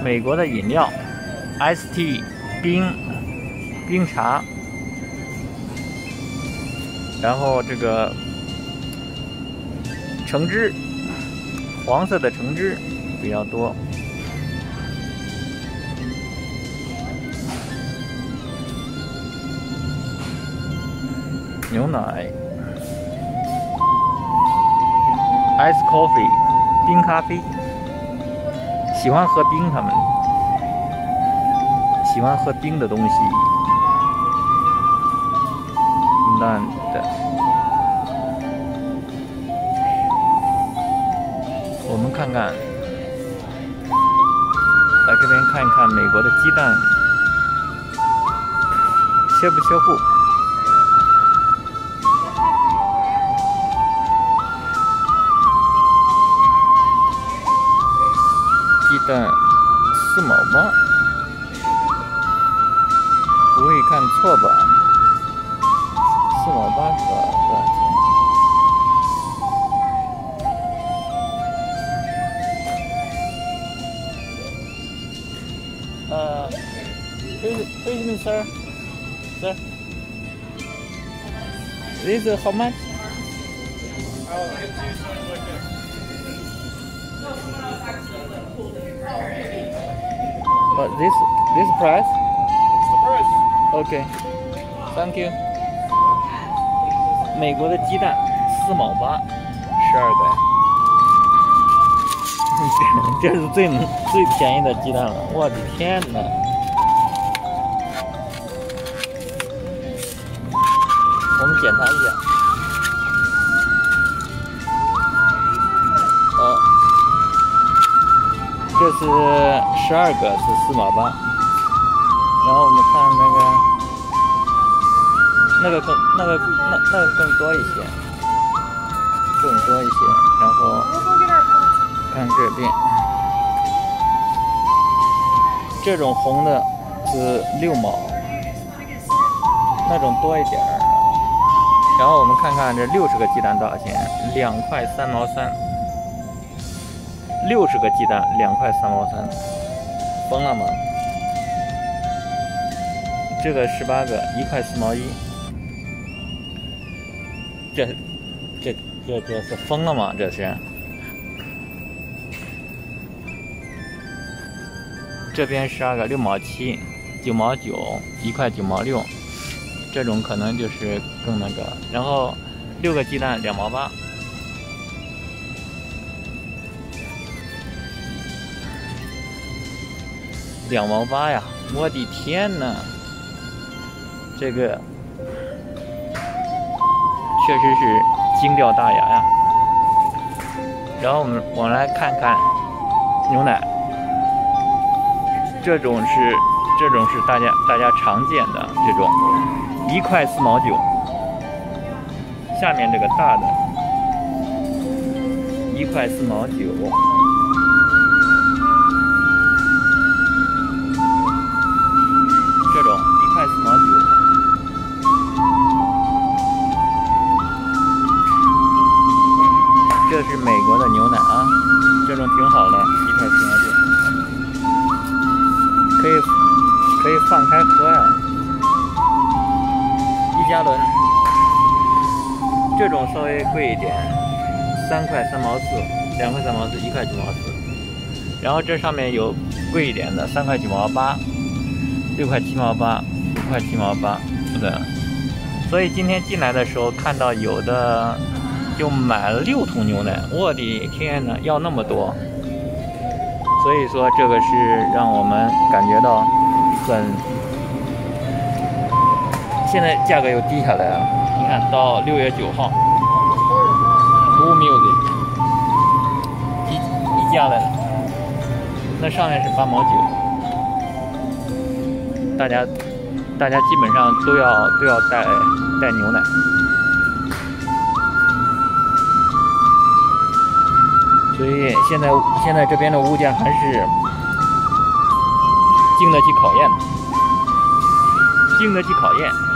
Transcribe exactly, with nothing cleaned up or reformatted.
美国的饮料 ，S T 冰冰茶，然后这个橙汁，黄色的橙汁比较多。牛奶 ，ice coffee， 冰咖啡，喜欢喝冰，他们喜欢喝冰的东西。烂的，我们看看，来这边看一看美国的鸡蛋缺不缺货。鸡蛋四毛八，不会看错吧？四毛八是多少钱？呃 ，Excuse excuse me, sir, sir. This is how much? But this this price? It's the price. Okay, thank you. 美国的鸡蛋四毛八，十二个。这是最最便宜的鸡蛋了，我的天哪！我们检查一下。呃，这是十二个是四毛八，然后我们看那个。那个更那个那那个更多一些，更多一些。然后看这边，这种红的是六毛，那种多一点儿。然后我们看看这六十个鸡蛋多少钱？两块三毛三。六十个鸡蛋两块三毛三，疯了吗？这个十八个一块四毛一。这这这这是疯了吗？这是。这边十二个六毛七，九毛九，一块九毛六，这种可能就是更那个。然后六个鸡蛋两毛八，两毛八呀！我的天哪，这个。确实是惊掉大牙呀！然后我们我们来看看牛奶，这种是这种是大家大家常见的这种，一块四毛九。下面这个大的，一块四毛九。这种一块四毛九。这是美国的牛奶啊，这种挺好的，一块四毛九，可以可以放开喝呀。一加仑，这种稍微贵一点，三块三毛四，两块三毛四，一块九毛四。然后这上面有贵一点的，三块九毛八，六块七毛八，五块七毛八的。所以今天进来的时候看到有的。就买了六桶牛奶，我的天哪，要那么多！所以说这个是让我们感觉到很，现在价格又低下来了。你看到六月九号 ，Cool Music 一一价来了，那上面是八毛九，大家大家基本上都要都要带带牛奶。所以现在现在这边的物价还是经得起考验的，经得起考验。